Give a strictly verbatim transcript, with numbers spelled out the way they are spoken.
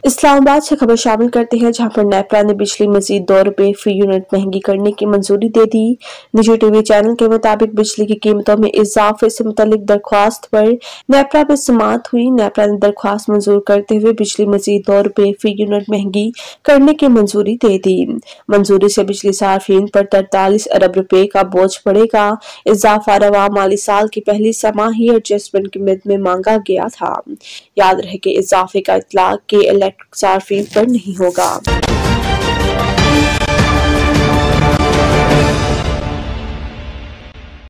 इस्लामाबाद से खबर शामिल करते हैं, जहां पर नेपरा ने बिजली मजीद दो रुपए फी यूनिट महंगी करने की मंजूरी दे दी। निजी टीवी चैनल के मुताबिक बिजली की कीमतों में इजाफे से मुतल्लिक दरख्वास्त पर नेपरा में समाअत हुई। नेपरा ने दरख्वास्त मंजूर करते हुए बिजली मजीद दो रुपए फी यूनिट महंगी करने की मंजूरी दे दी। मंजूरी से बिजली सार्फिन पर तरतालीस अरब रुपए का बोझ पड़ेगा। इजाफा रवा माली साल की पहली समाही एडजस्टमेंट की मिद में मांगा गया था। याद रहे कि इजाफे का इतलाक के इलेक्ट्रिक सार्फिन पर नहीं होगा।